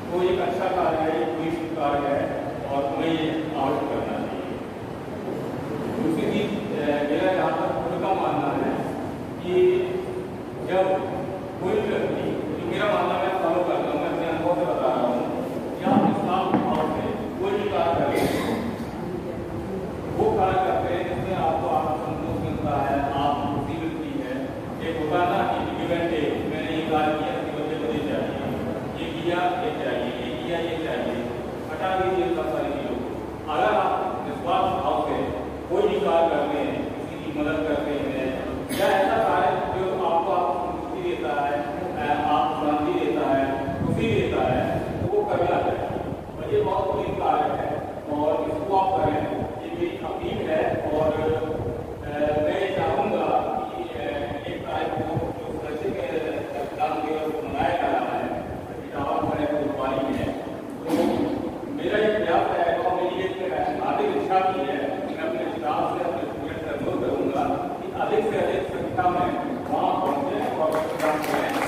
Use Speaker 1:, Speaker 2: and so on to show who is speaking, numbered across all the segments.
Speaker 1: तो एक अच्छा कार्य है, एक कोई शुभ कार्य है और हमें ये अवश्य करना चाहिए। दूसरी चीज मेरा यहाँ तक खुद का मानना है कि जब कोई व्यक्ति, जो मेरा मानना मैं फॉलो करता हूँ, मैं अपने अनुभव से बता रहा हूँ, या निष्काम भाव से कोई भी कार्य करें, वो कार्य करते हैं जिसमें आपको आत्मसंतोष मिलता है, आप खुशी मिलती है। एक होता है ना कि गिव एंड टेक, मैंने ये कार्य किया, इसके बदले मुझे चाहिए, ये किया, ये चाहिए, ये किया, ये चाहिए, हटा दीजिए सब सारी चीजों को। अगर आप निस्वार्थ भाव से कोई भी कार्य करते हैं, किसी की मदद करते हैं, या ऐसा कार्य जो आपको संतुष्टि देता है, आप शांति देता है, खुशी देता है, तो वो करना चाहिए। और ये बहुत बड़ी कार्य है और इसको आप करें, ये मेरी अपील है। और मैं चाहूँगा कि एक तारीख को जो सुरक्षित रक्तदान दिवस मनाया जा रहा है गुरुवारी में, तो मेरा एक प्रयास है और मेरी एक हार्दिक इच्छा भी है कि मैं अपने स्टाफ से, अपने स्टूडेंट से अनुरोध करूँगा कि अधिक से अधिक संख्या में वहाँ पहुँचे और रक्तदान करें।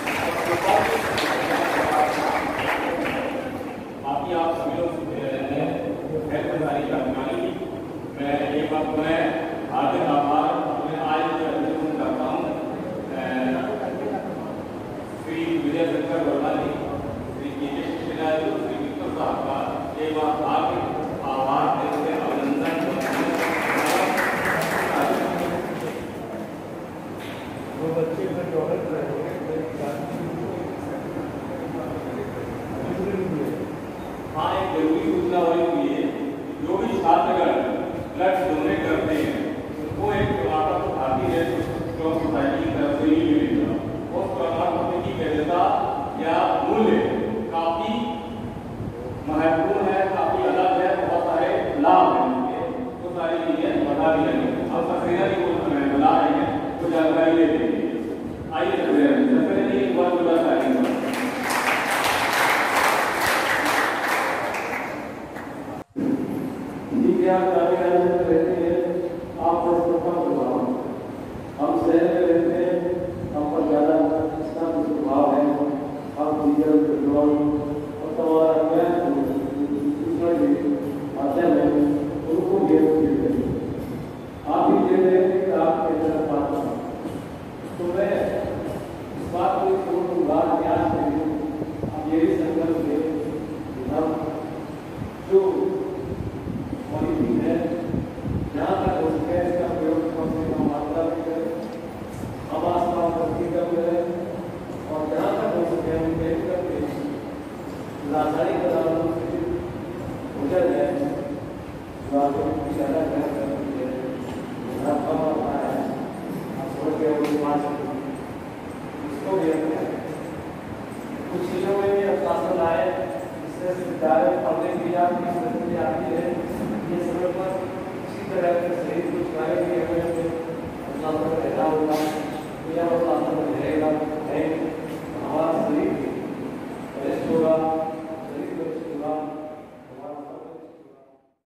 Speaker 1: बाकी आप सभी लोग सारी जानकारी मैं एक बार मैं हार्दिक आभार अपने आज करता हूँ श्री विजय शंकर वर्मा जी, श्री केजे शिशिरा जी, श्री विक्रम साहब का एक बार हार्दिक आभार देते हैं, अभिनंदन।
Speaker 2: वो बच्चे में डॉलर
Speaker 1: हाँ, एक जरूरी सूचना वाली है, जो भी छात्रगण ब्लड डोनेट करते हैं उनको एक प्रमाण पत्र भारतीय रेड क्रॉस सोसाइटी की तरफ से ही मिलेगा। उस प्रमाण पत्र की वैधता या मूल्य काफी महत्वपूर्ण है, काफी अलग है, बहुत सारे लाभ हैं उनके, तो सारी चीजें बता दी जाएंगी। हम सक्सेना जी को बता रहे हैं, तो जानकारी ले लेंगे। आइए सक्सेना जी एक बार बता पाएंगे।
Speaker 2: रहते हैं, आप हम शहर में रहते हैं, हम पर ज़्यादा इसका प्रभाव है। हम डीजल, पेट्रोल और तमाम दूसरा माध्यम है, उनको गैस देते हैं। आप भी दे रहे हैं कि आप कैसे बात करें, तो मैं इस बात को छोड़ बात ध्यान से आप यही संकल्प लें, हम जो पॉलिसी है जहाँ तक हो सके इसका प्रयोग कम से कम मात्रा में करें, आवास का उपलब्धि कम करें, और जहाँ तक हो सके हम देख करके रासायनिक पदार्थों से भोजन है जो आपको ज़्यादा ग्रहण करती है, कम होता है, आप छोड़ के इसको भी कुछ चीज़ों में भी अनुशासन आए, इससे विद्यालय पढ़ने की आपकी स्थिति आती है, ये समय पर इसी तरह के सही कुछ कार्य भी हमें अनुशासन रहना होगा। यह अनुशासन रहेगा, हमारा शरीर रेस्ट होगा।